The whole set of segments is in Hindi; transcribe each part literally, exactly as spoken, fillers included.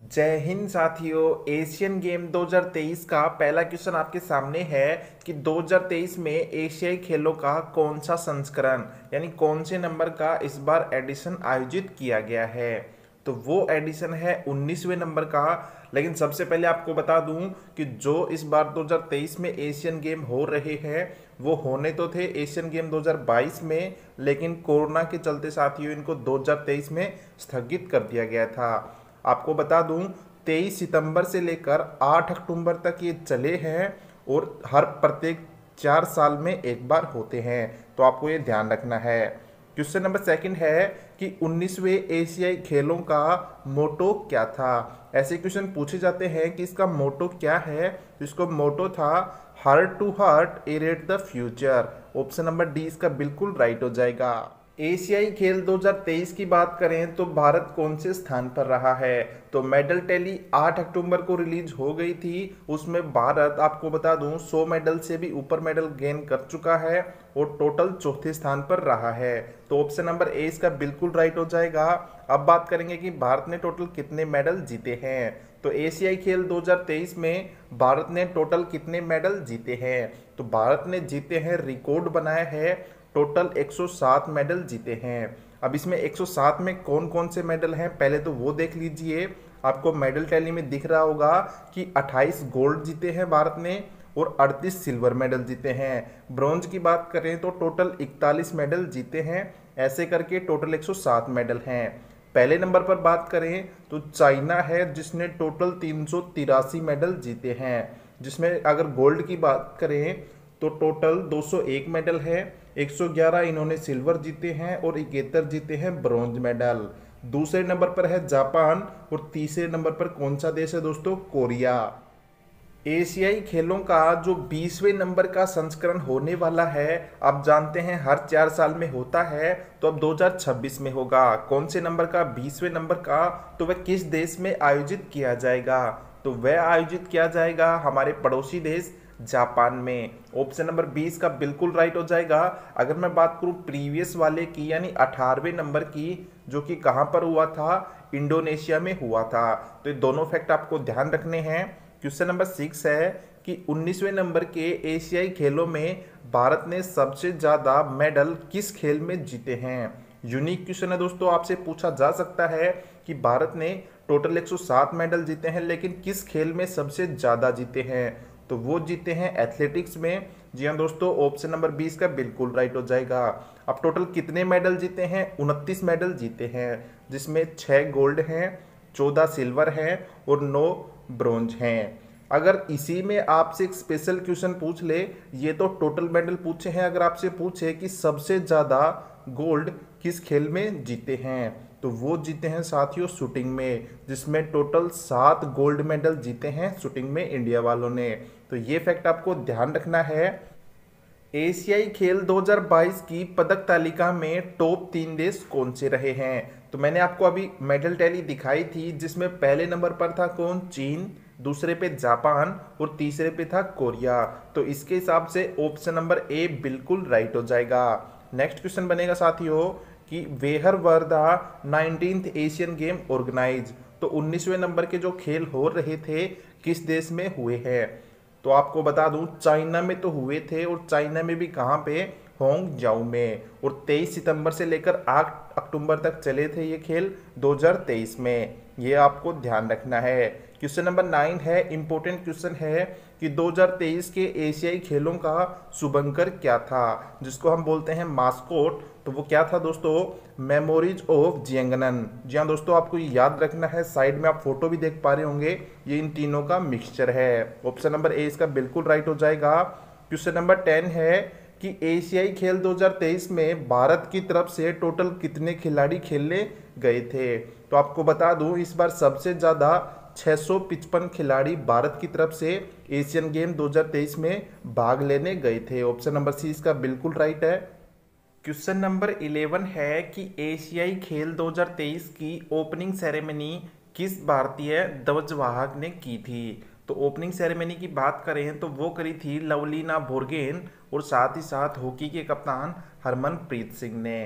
जय हिंद साथियों। एशियन गेम दो हज़ार तेईस का पहला क्वेश्चन आपके सामने है कि दो हज़ार तेईस में एशियाई खेलों का कौन सा संस्करण यानी कौन से नंबर का इस बार एडिशन आयोजित किया गया है। तो वो एडिशन है उन्नीसवें नंबर का। लेकिन सबसे पहले आपको बता दूं कि जो इस बार दो हज़ार तेईस में एशियन गेम हो रहे हैं वो होने तो थे एशियन गेम दो हज़ार बाईस में, लेकिन कोरोना के चलते साथियों इनको दो हज़ार तेईस में स्थगित कर दिया गया था। आपको बता दूं तेईस सितंबर से लेकर आठ अक्टूबर तक ये चले हैं और हर प्रत्येक चार साल में एक बार होते हैं, तो आपको ये ध्यान रखना है। क्वेश्चन नंबर सेकंड है कि उन्नीसवें एशियाई खेलों का मोटो क्या था। ऐसे क्वेश्चन पूछे जाते हैं कि इसका मोटो क्या है। तो इसको मोटो था heart to heart irate the future. Option number D इसका बिल्कुल राइट हो जाएगा। एशियाई खेल दो हज़ार तेईस की बात करें तो भारत कौन से स्थान पर रहा है। तो मेडल टैली आठ अक्टूबर को रिलीज हो गई थी। उसमें भारत आपको बता दूं सौ मेडल से भी ऊपर मेडल गेन कर चुका है और टोटल चौथे स्थान पर रहा है। तो ऑप्शन नंबर ए इसका बिल्कुल राइट हो जाएगा। अब बात करेंगे कि भारत ने टोटल कितने मेडल जीते हैं। तो एशियाई खेल दो हज़ार तेईस में भारत ने टोटल कितने मेडल जीते हैं। तो भारत ने जीते हैं, रिकॉर्ड बनाया है, टोटल एक सौ सात मेडल जीते हैं। अब इसमें एक सौ सात में कौन कौन से मेडल हैं पहले तो वो देख लीजिए। आपको मेडल टैली में दिख रहा होगा कि अट्ठाईस गोल्ड जीते हैं भारत ने और अड़तीस सिल्वर मेडल जीते हैं। ब्रॉन्ज की बात करें तो टोटल इकतालीस मेडल जीते हैं। ऐसे करके टोटल एक सौ सात मेडल हैं। पहले नंबर पर बात करें तो चाइना है जिसने टोटल तीन सौ तिरासी मेडल जीते हैं, जिसमें अगर गोल्ड की बात करें तो टोटल दो सौ एक मेडल है। एक सौ ग्यारह इन्होंने सिल्वर जीते हैं और इकहत्तर जीते हैं ब्रॉन्ज मेडल। दूसरे नंबर पर है जापान और तीसरे नंबर पर कौन सा देश है दोस्तों, कोरिया। एशियाई खेलों का जो बीसवें नंबर का संस्करण होने वाला है, आप जानते हैं हर चार साल में होता है, तो अब दो हज़ार छब्बीस में होगा। कौन से नंबर का, बीसवें नंबर का, तो वह किस देश में आयोजित किया जाएगा। तो वह आयोजित किया जाएगा हमारे पड़ोसी देश जापान में। ऑप्शन नंबर बीस का बिल्कुल राइट हो जाएगा। अगर मैं बात करूं प्रीवियस वाले की यानी अठारहवें नंबर की, जो कि कहां पर हुआ था, इंडोनेशिया में हुआ था। तो ये दोनों फैक्ट आपको ध्यान रखने हैं। क्वेश्चन नंबर सिक्स है कि उन्नीसवें नंबर के एशियाई खेलों में भारत ने सबसे ज्यादा मेडल किस खेल में जीते हैं। यूनिक क्वेश्चन है दोस्तों, आपसे पूछा जा सकता है कि भारत ने टोटल एक सौ सात मेडल जीते हैं लेकिन किस खेल में सबसे ज्यादा जीते हैं। तो वो जीते हैं एथलेटिक्स में। जी हाँ दोस्तों, ऑप्शन नंबर बीस का बिल्कुल राइट हो जाएगा। अब टोटल कितने मेडल जीते हैं, उनतीस मेडल जीते हैं, जिसमें छह गोल्ड हैं, चौदह सिल्वर हैं और नौ ब्रॉन्ज हैं। अगर इसी में आपसे एक स्पेशल क्वेश्चन पूछ ले, ये तो टोटल मेडल पूछे हैं, अगर आपसे पूछे कि सबसे ज्यादा गोल्ड किस खेल में जीते हैं, तो वो जीते हैं साथियों शूटिंग में, जिसमें टोटल सात गोल्ड मेडल जीते हैं शूटिंग में इंडिया वालों ने। तो ये फैक्ट आपको ध्यान रखना है। एशियाई खेल दो हज़ार बाईस की पदक तालिका में टॉप तीन देश कौन से रहे हैं। तो मैंने आपको अभी मेडल टैली दिखाई थी, जिसमें पहले नंबर पर था कौन, चीन, दूसरे पे जापान और तीसरे पे था कोरिया। तो इसके हिसाब से ऑप्शन नंबर ए बिल्कुल राइट हो जाएगा। नेक्स्ट क्वेश्चन बनेगा साथियों कि where were the nineteenth Asian game organize. तो उन्नीसवें नंबर के जो खेल हो रहे थे किस देश में हुए हैं। तो आपको बता दूं चाइना में तो हुए थे, और चाइना में भी कहाँ पे, होंगजाओ में। और तेईस सितंबर से लेकर आठ अक्टूबर तक चले थे ये खेल दो हज़ार तेईस में। ये आपको ध्यान रखना है। क्वेश्चन नंबर नाइन है, इंपॉर्टेंट क्वेश्चन है कि दो हज़ार तेईस के एशियाई खेलों का शुभंकर क्या था, जिसको हम बोलते हैं मास्कोट। तो वो क्या था दोस्तों, मेमोरीज ऑफ जियांगनन। जी हाँ दोस्तों, आपको ये याद रखना है। साइड में आप फोटो भी देख पा रहे होंगे, ये इन तीनों का मिक्सचर है। ऑप्शन नंबर ए इसका बिल्कुल राइट हो जाएगा। क्वेश्चन नंबर टेन है कि एशियाई खेल दो हज़ार तेईस में भारत की तरफ से टोटल कितने खिलाड़ी खेलने गए थे। तो आपको बता दूं इस बार सबसे ज्यादा छह सौ पचपन खिलाड़ी भारत की तरफ से एशियन गेम दो हज़ार तेईस में भाग लेने गए थे। ऑप्शन नंबर सी इसका बिल्कुल राइट है। क्वेश्चन नंबर इलेवन है कि एशियाई खेल दो हज़ार तेईस की ओपनिंग सेरेमनी किस भारतीय ध्वजवाहक ने की थी। तो ओपनिंग सेरेमनी की बात करें तो वो करी थी लवलीना बोर्गेन और साथ ही साथ हॉकी के कप्तान हरमनप्रीत सिंह ने।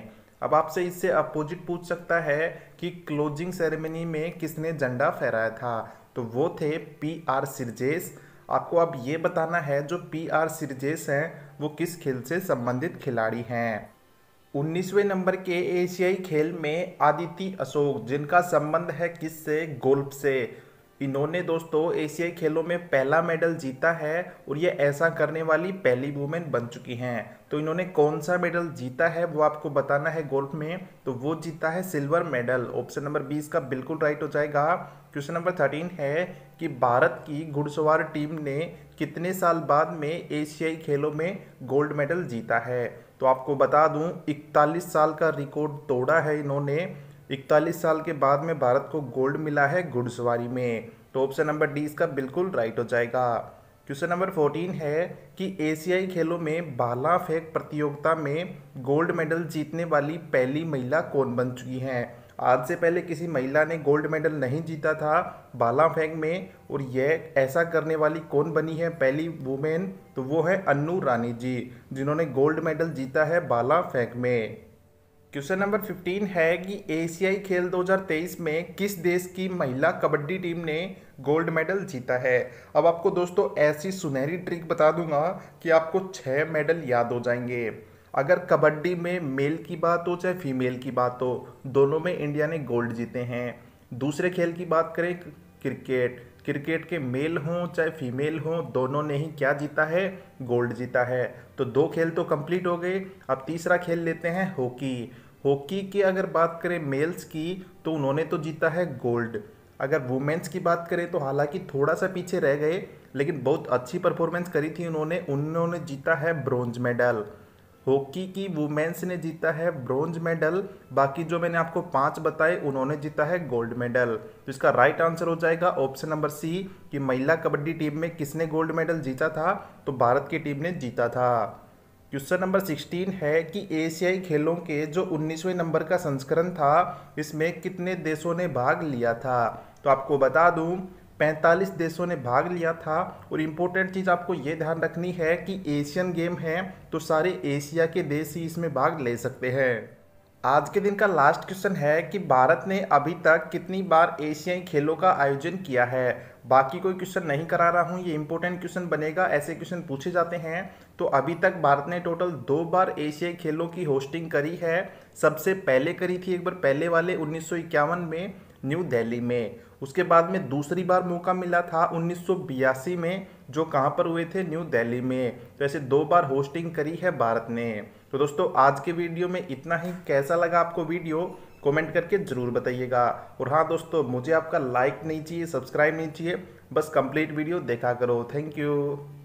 अब आपसे इससे अपोजिट पूछ सकता है कि क्लोजिंग सेरेमनी में किसने झंडा फहराया था, तो वो थे पी आर सिरजेस। आपको अब ये बताना है जो पी आर सिरजेस हैं वो किस खेल से संबंधित खिलाड़ी हैं। उन्नीसवें नंबर के एशियाई खेल में आदिति अशोक, जिनका संबंध है किससे, गोल्फ से। इन्होंने दोस्तों एशियाई खेलों में पहला मेडल जीता है और ये ऐसा करने वाली पहली वुमेन बन चुकी हैं। तो इन्होंने कौन सा मेडल जीता है वो आपको बताना है गोल्फ में, तो वो जीता है सिल्वर मेडल। ऑप्शन नंबर बीस का बिल्कुल राइट हो जाएगा। क्वेश्चन नंबर थर्टीन है कि भारत की घुड़सवार टीम ने कितने साल बाद में एशियाई खेलों में गोल्ड मेडल जीता है, तो आपको बता दूं इकतालीस साल का रिकॉर्ड तोड़ा है इन्होंने। इकतालीस साल के बाद में भारत को गोल्ड मिला है घुड़सवारी में, तो ऑप्शन नंबर डी इसका बिल्कुल राइट हो जाएगा। क्वेश्चन नंबर फोर्टीन है कि एशियाई खेलों में भाला फेंक प्रतियोगिता में गोल्ड मेडल जीतने वाली पहली महिला कौन बन चुकी हैं। आज से पहले किसी महिला ने गोल्ड मेडल नहीं जीता था भाला फेंक में, और यह ऐसा करने वाली कौन बनी है पहली वुमेन, तो वो है अन्नू रानी जी, जिन्होंने गोल्ड मेडल जीता है भाला फेंक में। क्वेश्चन नंबर फिफ्टीन है कि एशियाई खेल दो हज़ार तेईस में किस देश की महिला कबड्डी टीम ने गोल्ड मेडल जीता है। अब आपको दोस्तों ऐसी सुनहरी ट्रिक बता दूंगा कि आपको छह मेडल याद हो जाएंगे। अगर कबड्डी में मेल की बात हो चाहे फीमेल की बात हो, दोनों में इंडिया ने गोल्ड जीते हैं। दूसरे खेल की बात करें क्रिकेट, क्रिकेट के मेल हों चाहे फीमेल हों, दोनों ने ही क्या जीता है, गोल्ड जीता है। तो दो खेल तो कंप्लीट हो गए। अब तीसरा खेल लेते हैं हॉकी। हॉकी की अगर बात करें मेल्स की तो उन्होंने तो जीता है गोल्ड। अगर वुमेन्स की बात करें तो हालांकि थोड़ा सा पीछे रह गए, लेकिन बहुत अच्छी परफॉर्मेंस करी थी उन्होंने उन्होंने जीता है ब्रॉन्ज मेडल। हॉकी की वुमेन्स ने जीता है ब्रॉन्ज मेडल, बाकी जो मैंने आपको पांच बताए उन्होंने जीता है गोल्ड मेडल। तो इसका राइट आंसर हो जाएगा ऑप्शन नंबर सी कि महिला कबड्डी टीम में किसने गोल्ड मेडल जीता था, तो भारत की टीम ने जीता था। क्वेश्चन नंबर सिक्सटीन है कि एशियाई खेलों के जो उन्नीसवें नंबर का संस्करण था इसमें कितने देशों ने भाग लिया था, तो आपको बता दूं पैंतालीस देशों ने भाग लिया था। और इम्पोर्टेंट चीज़ आपको ये ध्यान रखनी है कि एशियन गेम है तो सारे एशिया के देश ही इसमें भाग ले सकते हैं। आज के दिन का लास्ट क्वेश्चन है कि भारत ने अभी तक कितनी बार एशियाई खेलों का आयोजन किया है। बाकी कोई क्वेश्चन नहीं करा रहा हूँ, ये इंपॉर्टेंट क्वेश्चन बनेगा, ऐसे क्वेश्चन पूछे जाते हैं। तो अभी तक भारत ने टोटल दो बार एशियाई खेलों की होस्टिंग करी है। सबसे पहले करी थी एक बार पहले वाले उन्नीस सौ इक्यावन में न्यू दिल्ली में, उसके बाद में दूसरी बार मौका मिला था उन्नीस सौ बयासी में, जो कहाँ पर हुए थे, न्यू दिल्ली में। तो ऐसे दो बार होस्टिंग करी है भारत ने। तो दोस्तों आज के वीडियो में इतना ही। कैसा लगा आपको वीडियो कमेंट करके ज़रूर बताइएगा। और हाँ दोस्तों, मुझे आपका लाइक नहीं चाहिए, सब्सक्राइब नहीं चाहिए, बस कंप्लीट वीडियो देखा करो। Thank you.